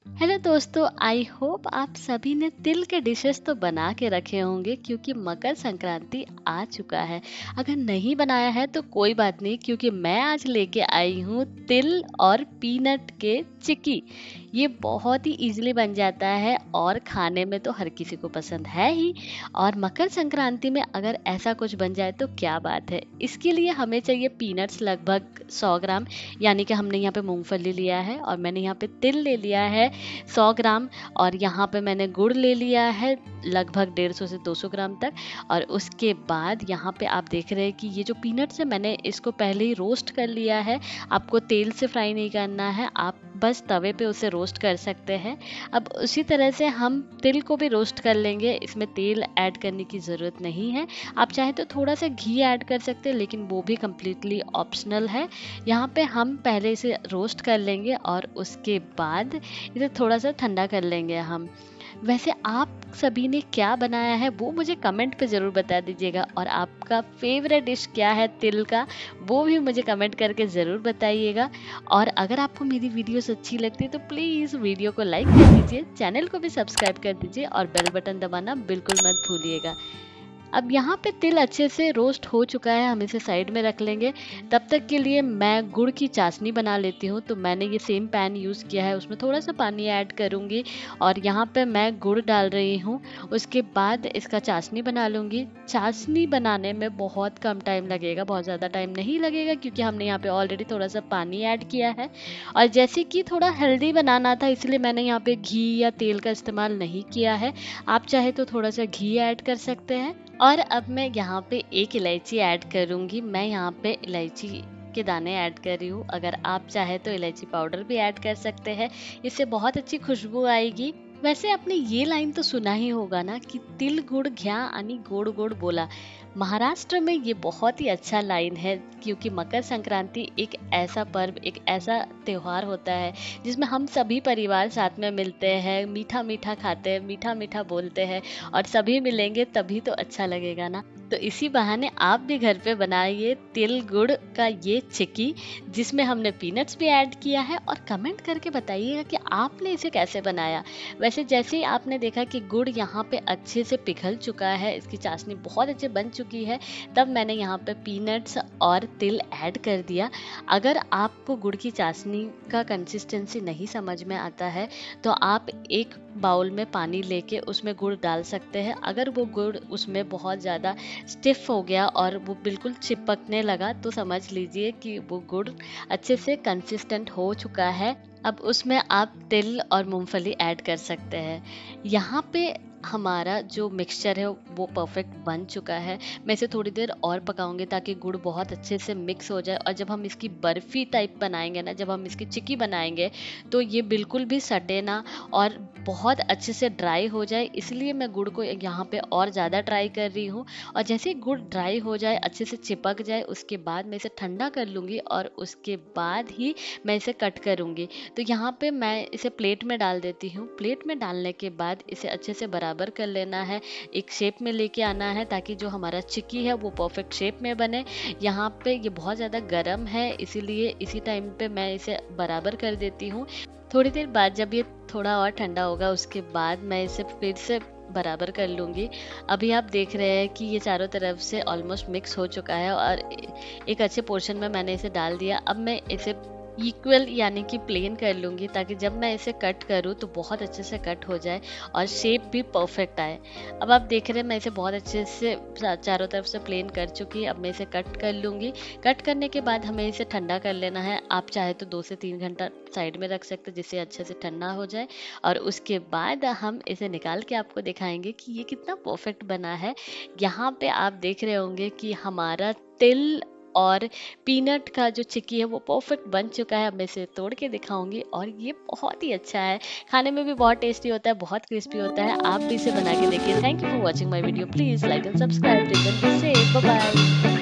Hello दोस्तों, I hope आप सभी ने तिल के डिशेस तो बना के रखे होंगे क्योंकि मकर संक्रांति आ चुका है। अगर नहीं बनाया है तो कोई बात नहीं, क्योंकि मैं आज लेके आई हूँ तिल और पीनट के चिक्की। ये बहुत ही इजीली बन जाता है और खाने में तो हर किसी को पसंद है ही। और मकर संक्रांति में अगर ऐसा कुछ बन जाए तो क्या बात है। इसके लिए हमें चाहिए पीनट्स लगभग 100 ग्राम, यानी कि हमने यहाँ पे मूंगफली लिया है, और मैंने यहाँ पे तिल ले लिया है 100 ग्राम, और यहाँ पे मैंने गुड़ ले लिया है लगभग 150 से 200 ग्राम तक। और उसके बाद यहाँ पे आप देख रहे हैं कि ये जो पीनट्स है मैंने इसको पहले ही रोस्ट कर लिया है। आपको तेल से फ्राई नहीं करना है, आप बस तवे पे उसे रोस्ट कर सकते हैं। अब उसी तरह से हम तिल को भी रोस्ट कर लेंगे, इसमें तेल ऐड करने की ज़रूरत नहीं है। आप चाहे तो थोड़ा सा घी ऐड कर सकते हैं, लेकिन वो भी कम्प्लीटली ऑप्शनल है। यहाँ पे हम पहले इसे रोस्ट कर लेंगे और उसके बाद इसे थोड़ा सा ठंडा कर लेंगे हम। वैसे आप सभी ने क्या बनाया है वो मुझे कमेंट पे ज़रूर बता दीजिएगा, और आपका फेवरेट डिश क्या है तिल का, वो भी मुझे कमेंट करके ज़रूर बताइएगा। और अगर आपको मेरी वीडियोस अच्छी लगती है तो प्लीज़ वीडियो को लाइक कर दीजिए, चैनल को भी सब्सक्राइब कर दीजिए और बेल बटन दबाना बिल्कुल मत भूलिएगा। अब यहाँ पे तिल अच्छे से रोस्ट हो चुका है, हम इसे साइड में रख लेंगे। तब तक के लिए मैं गुड़ की चाशनी बना लेती हूँ। तो मैंने ये सेम पैन यूज़ किया है, उसमें थोड़ा सा पानी ऐड करूँगी और यहाँ पे मैं गुड़ डाल रही हूँ। उसके बाद इसका चाशनी बना लूँगी। चाशनी बनाने में बहुत कम टाइम लगेगा, बहुत ज़्यादा टाइम नहीं लगेगा, क्योंकि हमने यहाँ पे ऑलरेडी थोड़ा सा पानी ऐड किया है। और जैसे कि थोड़ा हेल्दी बनाना था, इसलिए मैंने यहाँ पे घी या तेल का इस्तेमाल नहीं किया है। आप चाहे तो थोड़ा सा घी ऐड कर सकते हैं। और अब मैं यहाँ पे एक इलायची ऐड करूँगी। मैं यहाँ पे इलायची के दाने ऐड कर रही हूँ। अगर आप चाहे तो इलायची पाउडर भी ऐड कर सकते हैं, इससे बहुत अच्छी खुशबू आएगी। वैसे आपने ये लाइन तो सुना ही होगा ना कि तिल गुड़ घ्या आणि गोड गोड बोला। महाराष्ट्र में ये बहुत ही अच्छा लाइन है, क्योंकि मकर संक्रांति एक ऐसा पर्व, एक ऐसा त्योहार होता है जिसमें हम सभी परिवार साथ में मिलते हैं, मीठा मीठा खाते हैं, मीठा मीठा बोलते हैं, और सभी मिलेंगे तभी तो अच्छा लगेगा ना। तो इसी बहाने आप भी घर पे बनाइए तिल गुड़ का ये चिक्की, जिसमें हमने पीनट्स भी ऐड किया है, और कमेंट करके बताइएगा कि आपने इसे कैसे बनाया। वैसे जैसे ही आपने देखा कि गुड़ यहाँ पे अच्छे से पिघल चुका है, इसकी चाशनी बहुत अच्छे बन चुकी है, तब मैंने यहाँ पे पीनट्स और तिल ऐड कर दिया। अगर आपको गुड़ की चाशनी का कंसिस्टेंसी नहीं समझ में आता है तो आप एक बाउल में पानी लेके उसमें गुड़ डाल सकते हैं। अगर वो गुड़ उसमें बहुत ज़्यादा स्टिफ हो गया और वो बिल्कुल चिपकने लगा तो समझ लीजिए कि वो गुड़ अच्छे से कंसिस्टेंट हो चुका है। अब उसमें आप तिल और मूंगफली ऐड कर सकते हैं। यहाँ पे हमारा जो मिक्सचर है वो परफेक्ट बन चुका है। मैं इसे थोड़ी देर और पकाऊंगी ताकि गुड़ बहुत अच्छे से मिक्स हो जाए, और जब हम इसकी बर्फ़ी टाइप बनाएंगे ना, जब हम इसकी चिक्की बनाएंगे तो ये बिल्कुल भी सटे ना और बहुत अच्छे से ड्राई हो जाए। इसलिए मैं गुड़ को यहाँ पे और ज़्यादा ड्राई कर रही हूँ। और जैसे ही गुड़ ड्राई हो जाए, अच्छे से चिपक जाए, उसके बाद मैं इसे ठंडा कर लूँगी और उसके बाद ही मैं इसे कट करूँगी। तो यहाँ पे मैं इसे प्लेट में डाल देती हूँ। प्लेट में डालने के बाद इसे अच्छे से बराबर कर लेना है, एक शेप में लेके आना है, ताकि जो हमारा चिक्की है वो परफेक्ट शेप में बने। यहाँ पे ये बहुत ज़्यादा गर्म है, इसीलिए इसी टाइम पे मैं इसे बराबर कर देती हूँ। थोड़ी देर बाद जब ये थोड़ा और ठंडा होगा, उसके बाद मैं इसे फिर से बराबर कर लूँगी। अभी आप देख रहे हैं कि ये चारों तरफ से ऑलमोस्ट मिक्स हो चुका है और एक अच्छे पोर्शन में मैंने इसे डाल दिया। अब मैं इसे इक्वल यानी कि प्लेन कर लूँगी, ताकि जब मैं इसे कट करूँ तो बहुत अच्छे से कट हो जाए और शेप भी परफेक्ट आए। अब आप देख रहे हैं मैं इसे बहुत अच्छे से चारों तरफ से प्लेन कर चुकी। अब मैं इसे कट कर लूँगी। कट करने के बाद हमें इसे ठंडा कर लेना है। आप चाहे तो 2 से 3 घंटा साइड में रख सकते हैं, जिससे अच्छे से ठंडा हो जाए, और उसके बाद हम इसे निकाल के आपको दिखाएंगे कि ये कितना परफेक्ट बना है। यहाँ पे आप देख रहे होंगे कि हमारा तिल और पीनट का जो चिक्की है वो परफेक्ट बन चुका है। अब मैं इसे तोड़ के दिखाऊंगी, और ये बहुत ही अच्छा है, खाने में भी बहुत टेस्टी होता है, बहुत क्रिस्पी होता है। आप भी इसे बना के देखिए। Thank you for watching my video. Please like and subscribe. Till then be safe, bye bye.